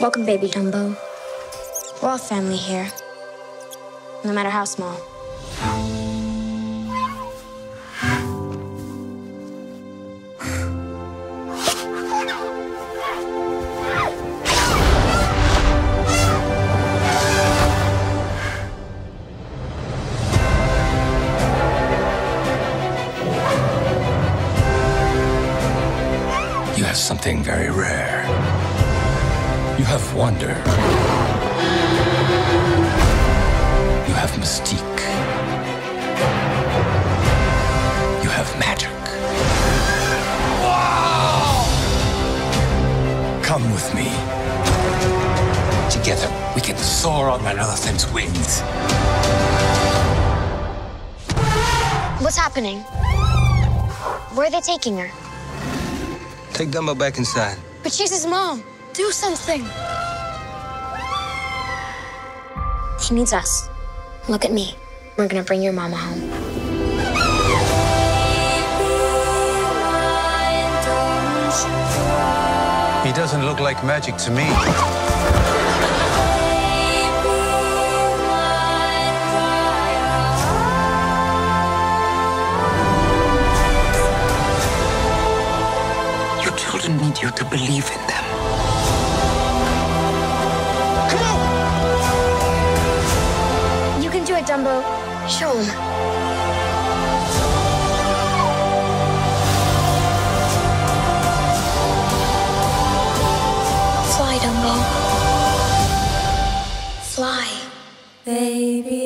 Welcome, baby Dumbo. We're all family here, no matter how small. You have something very rare. You have wonder. You have mystique. You have magic. Wow! Come with me. Together, we can soar on an elephant's wings. What's happening? Where are they taking her? Take Dumbo back inside. But she's his mom. Do something. He needs us. Look at me. We're gonna bring your mama home. He doesn't look like magic to me. Your children need you to believe in them. You can do it, Dumbo. Show him. Fly, Dumbo. Fly. Baby.